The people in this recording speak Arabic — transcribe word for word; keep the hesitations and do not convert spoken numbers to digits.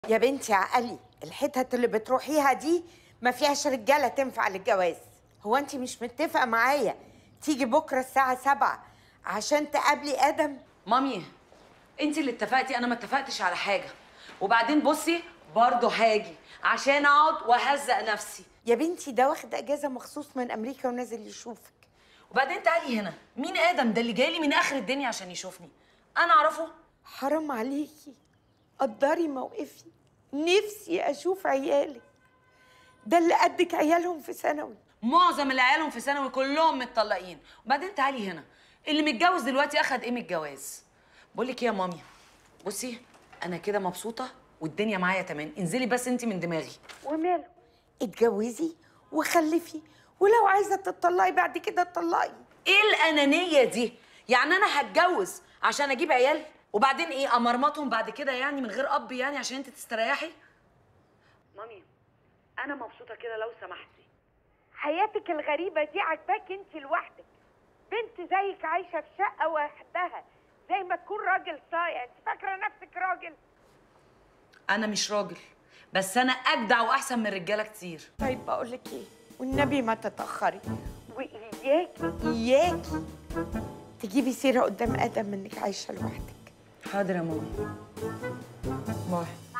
يا بنتي عقلي، الحتت اللي بتروحيها دي ما فيهاش رجاله تنفع للجواز. هو انت مش متفقه معايا تيجي بكره الساعه سبعة عشان تقابلي ادم؟ مامي انت اللي اتفقتي، انا ما اتفقتش على حاجه. وبعدين بصي برضه هاجي عشان اقعد واهزق نفسي. يا بنتي ده واخد اجازه مخصوص من امريكا ونازل يشوفك. وبعدين تعالي هنا، مين ادم ده اللي جاي لي من اخر الدنيا عشان يشوفني؟ انا اعرفه؟ حرام عليكي، قدري موقفي. نفسي اشوف عيالك، ده اللي قدك عيالهم في ثانوي. معظم اللي عيالهم في ثانوي كلهم متطلقين. وبعدين تعالي هنا، اللي متجوز دلوقتي اخد ايه من الجواز؟ بقول لك ايه يا مامي، بصي انا كده مبسوطه والدنيا معايا تمام، انزلي بس انت من دماغي. وماله، اتجوزي وخلفي، ولو عايزه تطلقي بعد كده اتطلقي. ايه الانانيه دي؟ يعني انا هتجوز عشان اجيب عيال وبعدين ايه امرمطهم بعد كده يعني من غير اب يعني عشان انت تستريحي؟ مامي انا مبسوطه كده لو سمحتي. حياتك الغريبه دي عجباك انت لوحدك؟ بنت زيك عايشه في شقه وحدها زي ما تكون راجل صايع. انت فاكره نفسك راجل؟ انا مش راجل، بس انا اجدع واحسن من رجاله كتير. طيب بقول لك ايه، والنبي ما تتاخري، واياكي اياكي تجيبي سيره قدام ادم انك عايشه لوحدك. حاضر يا ماما. باي.